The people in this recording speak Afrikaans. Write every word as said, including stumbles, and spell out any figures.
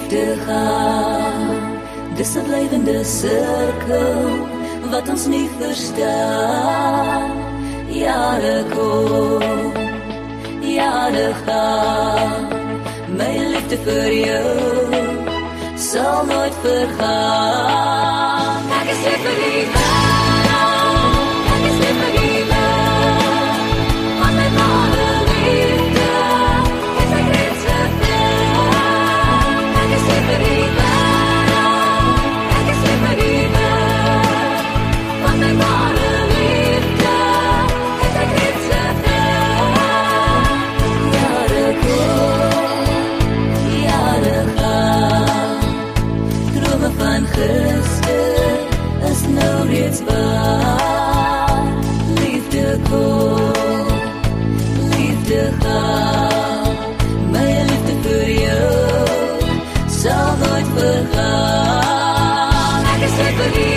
liefde gaan. Dis 'n blywende sirkel wat ons nie verstaan. Jare kom, jare gaan. My liefde vir jou sal nooit vergaan. Ek is lief vir die wêreld, ek is lief vir die wêreld. Want my ware liefde is 'n grense ver. Ek is lief vir die wêreld, ek is lief vir die wêreld. Want my ware liefde is 'n grense ver. Jare kom, jare gaan. Drome van gister is nou reeds waar. Liefde kom, liefde gaan. My liefde vir jou sal nooit vergaan. Ek is lief vir die